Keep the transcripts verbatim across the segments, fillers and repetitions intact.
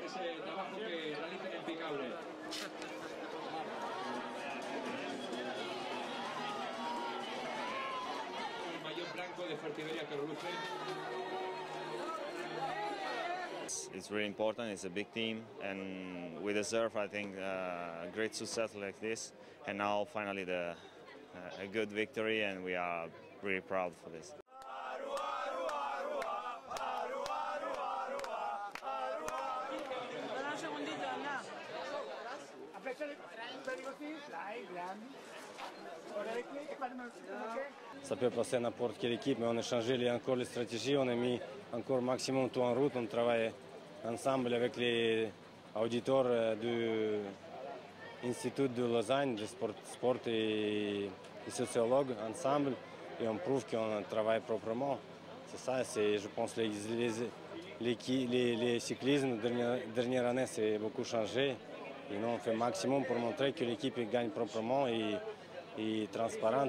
ese trabajo que realizan impecable. El maillot blanco de Fuerteventura que luce. It's really important, it's a big team, and we deserve, I think, uh, a great success like this, and now finally the, uh, a good victory, and we are really proud for this. Ça peut passer à n'importe quelle équipe, mais on a changé encore les stratégies, on a mis encore maximum tout en route, on travaille ensemble avec les auditeurs de l'Institut de Lausanne, de sport, sport et, et sociologues ensemble, et on prouve qu'on travaille proprement. C'est ça, c'est, je pense, les, les, les, les, les cyclismes dernière, dernière année, c'est beaucoup changé. Et nous, on fait maximum pour montrer que l'équipe gagne proprement et, et transparente.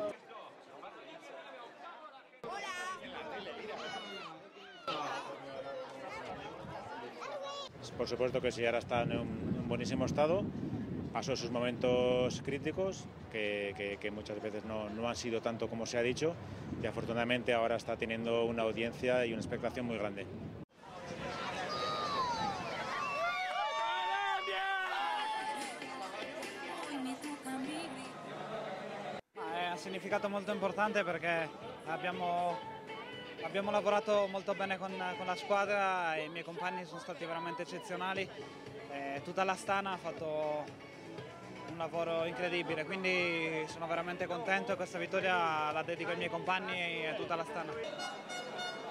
Por supuesto que sí, ahora está en un buenísimo estado, pasó sus momentos críticos, que, que, que muchas veces no, no han sido tanto como se ha dicho, y afortunadamente ahora está teniendo una audiencia y una expectación muy grande. È un significato molto importante perché abbiamo Abbiamo lavorato molto bene con, con la squadra e i miei compagni sono stati veramente eccezionali. E tutta l'Astana ha fatto un lavoro incredibile, quindi sono veramente contento e questa vittoria la dedico ai miei compagni e a tutta l'Astana.